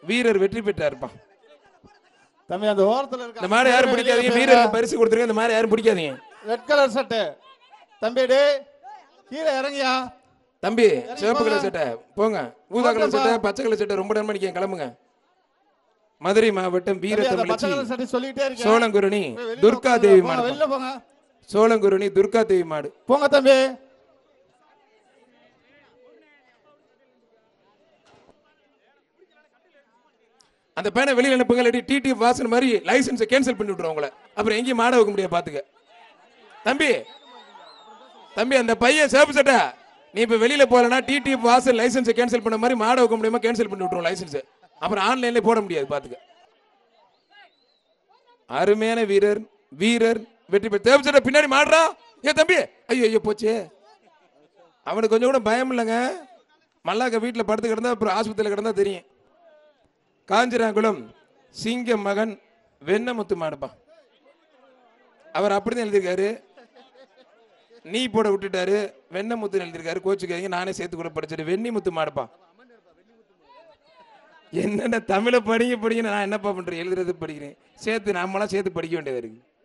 வீரர் வெற்றி பெற்றாருப்பா. தம்பி அந்த ஓரத்துல இருக்க இந்த மாதிரி யாரும் பிடிக்காதீங்க, வீரருக்கு பரிசு கொடுத்துருங்க. இந்த மாதிரி யாரும் பிடிக்காதீங்க. ரெட் கலர் சட்டை தம்பி டே கீழே இறங்கியா தம்பி. சிவப்பு கலர் சட்டை போங்க, ஊதா கலர் சட்டை, பச்சை கலர் சட்டை ரொம்ப நேரம் பண்ணிக்க, கிளம்புங்க. மதுரை மாவட்டம் வீரத்தமிழச்சி சோழங்குருணி துர்கா தேவி மாடு. சோழங்குருணி துர்கா தேவி மாடு போங்க தம்பி. அந்த பையனை வெளியில் அனுப்புங்க, இல்லாட்டி டிடி வாசன் மாதிரி லைசன்ஸை கேன்சல் பண்ணி விட்டுருவோம் உங்களை. அப்புறம் எங்கேயும் மாட வைக்க முடியாது பாத்துக்க. தம்பி தம்பி அந்த பையன் சேப்பு சட்டை, நீ இப்ப வெளியில போறனா டிடி வாசன் லைசன்ஸை கேன்சல் பண்ண மாதிரி மாட வைக்க முடியுமா? கேன்சல் பண்ணி விட்டுருவோம் லைசன்ஸ். அப்புறம் ஆன்லைன்ல போட முடியாது பாத்துக்க. அருமையான வீரர் வீரர் வெற்றி பெற்ற சேப்பு சட்டை பின்னாடி மாடுறா. ஏ தம்பி, ஐயோ ஐயோ போச்சு. அவனுக்கு கொஞ்சம் கூட பயம் இல்லைங்க. மல்லாக்க வீட்டில் படுத்து கிடந்தா அப்புறம் ஆஸ்பத்திரியில் கிடந்தா தெரியும். காஞ்சிராங்குளம் சிங்க மகன் வெண்ணமுத்து மாடுப்பா. அவர் அப்படிதான் எழுதியிருக்காரு, நீ போட விட்டுட்டாரு, வெண்ணமுத்து எழுதியிருக்காரு. கோச்சுக்காதீங்க, நானே சேர்த்து கூட படிச்சிட்டு வெண்ணிமுத்து மாடுப்பா. என்னென்ன தமிழை படிங்க நான் என்னப்பா பண்றேன், எழுதுறது படிக்கிறேன், சேர்த்து நம்மளாம் சேர்த்து படிக்க வேண்டியது இருக்கு.